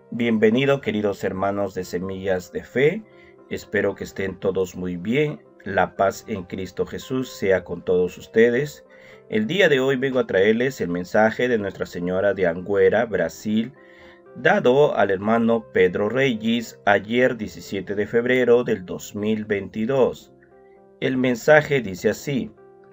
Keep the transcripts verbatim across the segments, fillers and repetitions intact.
Bienvenido, queridos hermanos de Semillas de Fe. Espero que estén todos muy bien. La paz en Cristo Jesús sea con todos ustedes. El día de hoy vengo a traerles el mensaje de Nuestra Señora de Anguera, Brasil, dado al hermano Pedro Reyes ayer diecisiete de febrero del dos mil veintidós. El mensaje dice así: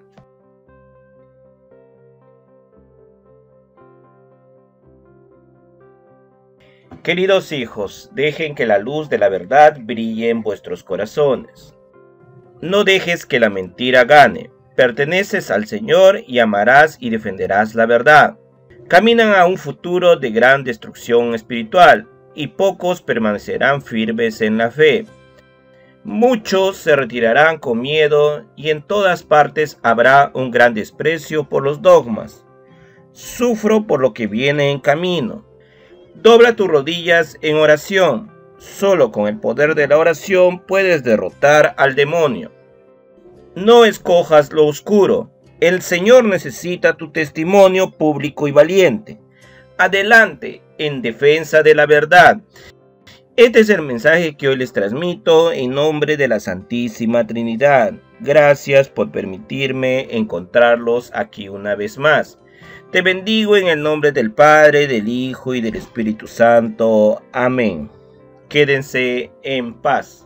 Queridos hijos, dejen que la luz de la verdad brille en vuestros corazones. No dejes que la mentira gane. Perteneces al Señor y amarás y defenderás la verdad. Caminan a un futuro de gran destrucción espiritual, y pocos permanecerán firmes en la fe. Muchos se retirarán con miedo, y en todas partes habrá un gran desprecio por los dogmas. Sufro por lo que viene en camino. Dobla tus rodillas en oración. Solo con el poder de la oración puedes derrotar al demonio. No escojas lo oscuro. El Señor necesita tu testimonio público y valiente. Adelante en defensa de la verdad. Este es el mensaje que hoy les transmito en nombre de la Santísima Trinidad. Gracias por permitirme encontrarlos aquí una vez más. Te bendigo en el nombre del Padre, del Hijo y del Espíritu Santo. Amén. Quédense en paz.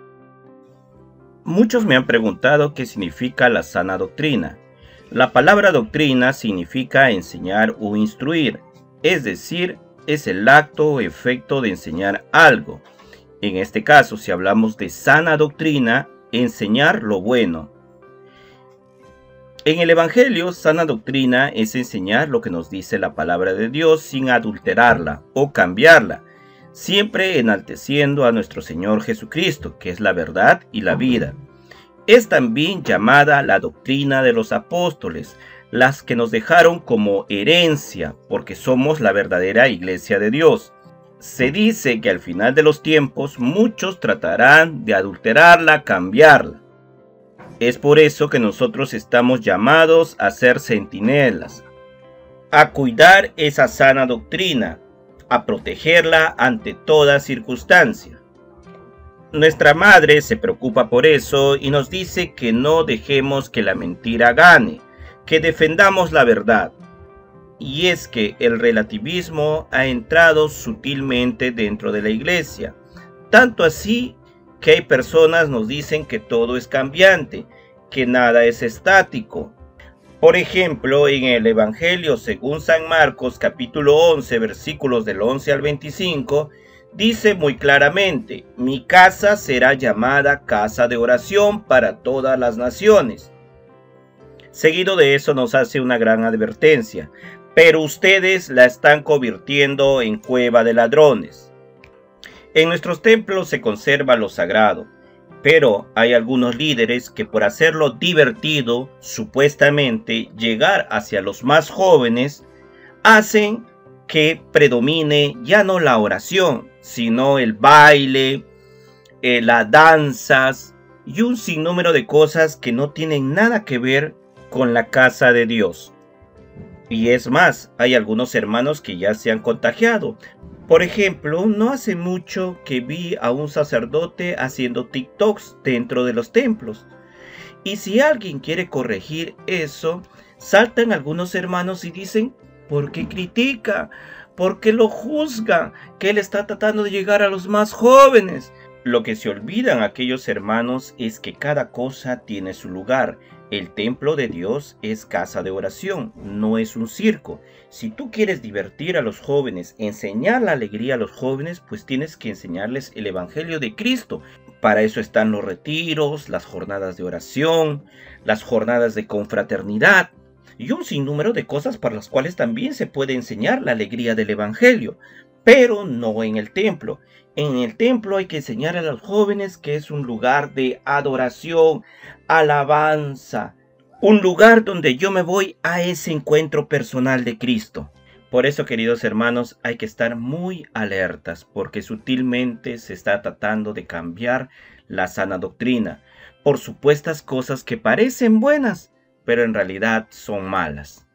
Muchos me han preguntado qué significa la sana doctrina. La palabra doctrina significa enseñar o instruir, es decir, es el acto o efecto de enseñar algo. En este caso, si hablamos de sana doctrina, enseñar lo bueno. En el Evangelio, sana doctrina es enseñar lo que nos dice la palabra de Dios sin adulterarla o cambiarla, siempre enalteciendo a nuestro Señor Jesucristo, que es la verdad y la vida. Es también llamada la doctrina de los apóstoles, las que nos dejaron como herencia, porque somos la verdadera iglesia de Dios. Se dice que al final de los tiempos muchos tratarán de adulterarla, cambiarla. Es por eso que nosotros estamos llamados a ser centinelas, a cuidar esa sana doctrina, a protegerla ante toda circunstancia. Nuestra madre se preocupa por eso y nos dice que no dejemos que la mentira gane, que defendamos la verdad. Y es que el relativismo ha entrado sutilmente dentro de la iglesia, tanto así que hay personas que nos dicen que todo es cambiante, que nada es estático. Por ejemplo, en el Evangelio según San Marcos, capítulo once, versículos del once al veinticinco, dice muy claramente: mi casa será llamada casa de oración para todas las naciones. Seguido de eso nos hace una gran advertencia: pero ustedes la están convirtiendo en cueva de ladrones. En nuestros templos se conserva lo sagrado, pero hay algunos líderes que por hacerlo divertido, supuestamente llegar hacia los más jóvenes, hacen que predomine ya no la oración, sino el baile, eh, las danzas y un sinnúmero de cosas que no tienen nada que ver con la casa de Dios. Y es más, hay algunos hermanos que ya se han contagiado. Por ejemplo, no hace mucho que vi a un sacerdote haciendo TikToks dentro de los templos. Y si alguien quiere corregir eso, saltan algunos hermanos y dicen: ¿por qué critica? ¿Por qué lo juzga? Que él está tratando de llegar a los más jóvenes. Lo que se olvidan aquellos hermanos es que cada cosa tiene su lugar. El templo de Dios es casa de oración, no es un circo. Si tú quieres divertir a los jóvenes, enseñar la alegría a los jóvenes, pues tienes que enseñarles el Evangelio de Cristo. Para eso están los retiros, las jornadas de oración, las jornadas de confraternidad y un sinnúmero de cosas para las cuales también se puede enseñar la alegría del Evangelio, pero no en el templo. En el templo hay que enseñar a los jóvenes que es un lugar de adoración, alabanza, un lugar donde yo me voy a ese encuentro personal de Cristo. Por eso, queridos hermanos, hay que estar muy alertas, porque sutilmente se está tratando de cambiar la sana doctrina por supuestas cosas que parecen buenas, pero en realidad son malas.